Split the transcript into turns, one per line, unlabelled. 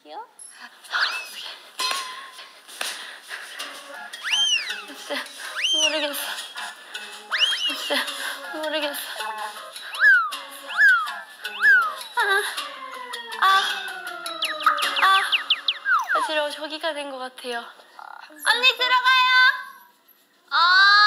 여기요? 글쎄, 모르겠어. 글쎄, 모르겠어. 어지러워. 저기가 된 것 같아요. 언니 들어가요.